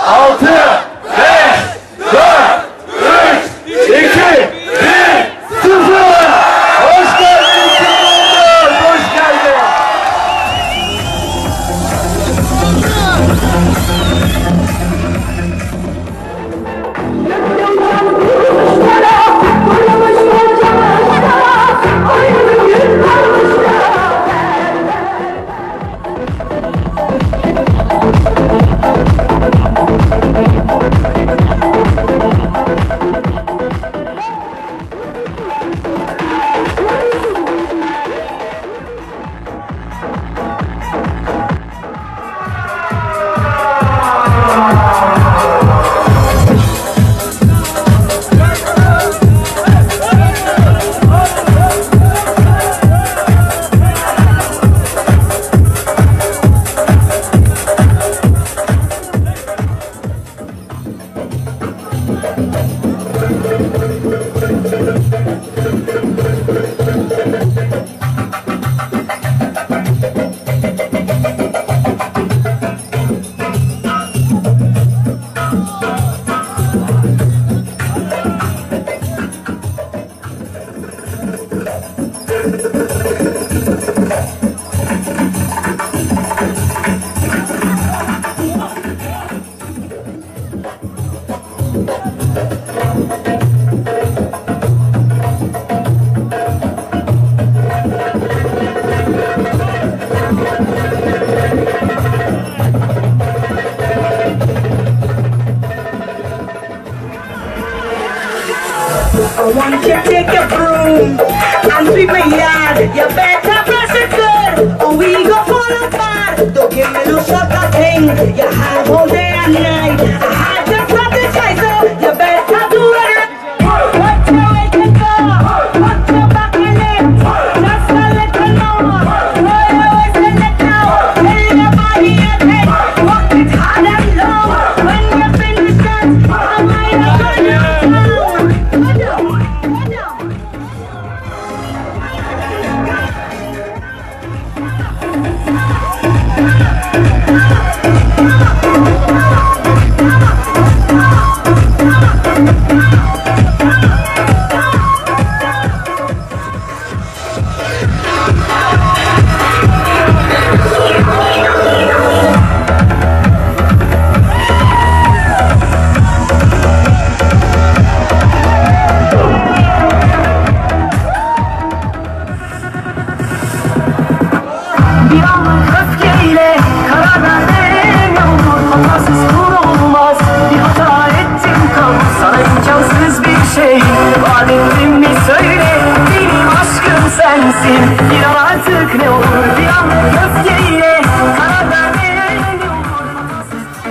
6, 5, 4, 3, 2, 1, 0. Hoş geldin Timur, hoş geldin. I want you to take a broom and sweep my yard. You better brush it good, or we go fall apart. Don't give me no sucker thing. You have all day and night. I had just love the choice, so you better do it. Watch your way to go. Watch your back and it. Just a little more. Roll your waist and let go. Tell your body your head. Walk it hard and low. When you finish that, I'm going to go down. İnan artık ne olur bir an öfkeyle karar vermeye ne olur.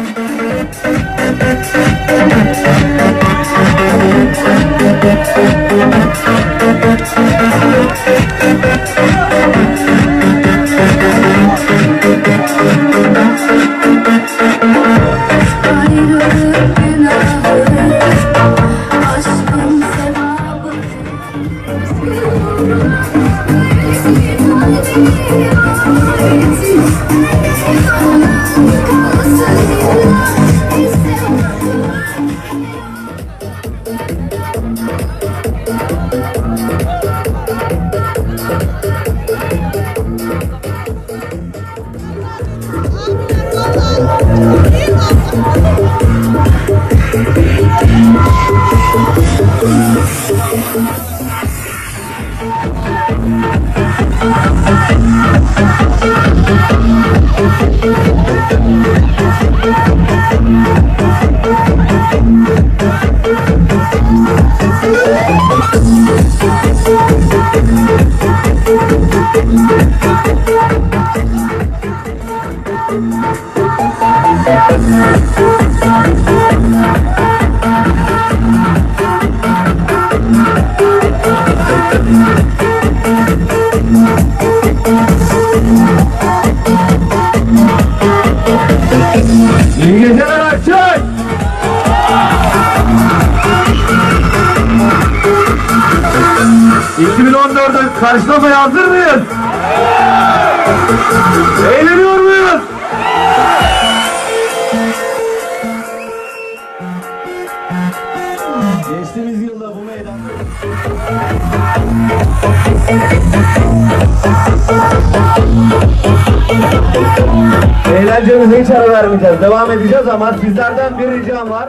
İyi geceler Akçay. 2014'ü karşılamaya hazır mıyız? Eğleniyor muyuz? Eğlencemize hiç ara vermeyeceğiz. Devam edeceğiz ama sizlerden bir ricam var.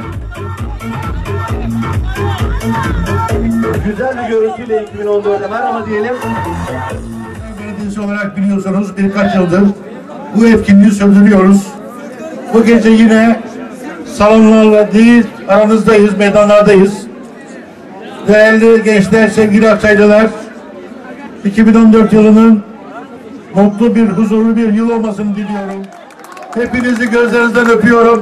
Güzel bir görüntüyle 2014'e merhaba diyelim. Belediyesi olarak biliyorsunuz birkaç yıldır bu etkinliği sürdürüyoruz. Bu gece yine salonlarla değil aranızdayız, meydanlardayız. Değerli gençler, sevgili Akçaylılar, 2014 yılının mutlu bir, huzurlu bir yıl olmasını diliyorum. Hepinizi gözlerinizden öpüyorum.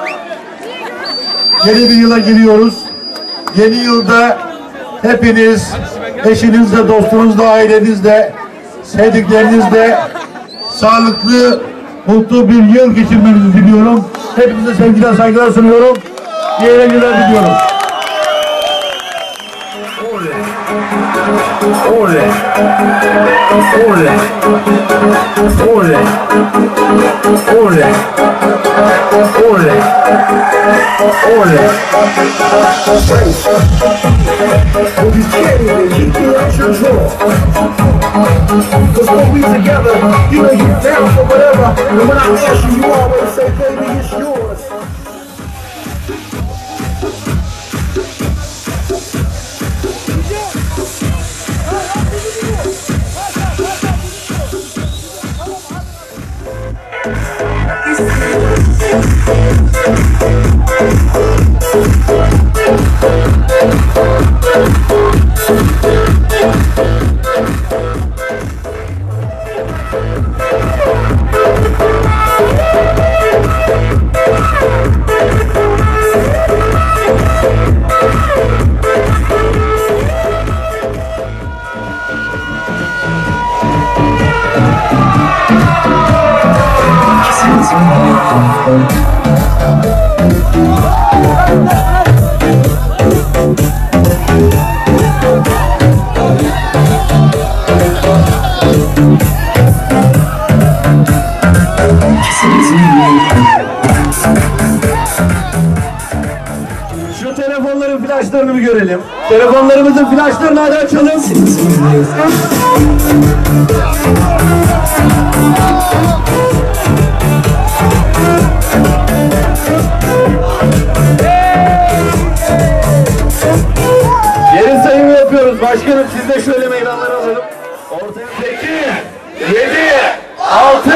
Yeni bir yıla giriyoruz. Yeni yılda hepiniz, eşinizle, dostunuzla, ailenizle, sevdiklerinizle sağlıklı, mutlu bir yıl geçirmenizi diliyorum. Hepinize sevgiler, saygılar sunuyorum. İyi eğlenceler diliyorum. Oley! Oley! Oley! Oley! Oley! Oley! When you carry it, keep it out your drawer. Cause when we together, you know you're down for whatever. And when I ask you, you always say, baby, it's yours. Şu telefonların flaşlarını bir görelim. Telefonlarımızın flaşlarını hadi açalım. Geri sayımı yapıyoruz. Başkanım siz de şöyle meydanlara alalım. Ortaya 8, 7, 6, 5,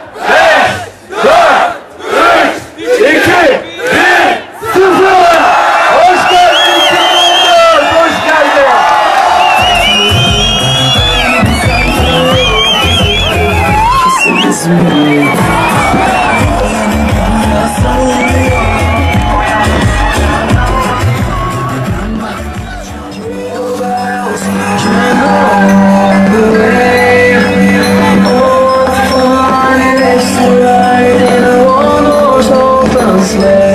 4, 3, 2, 1, 0. Hoş geldin 2014. Hoş geldin. Sled.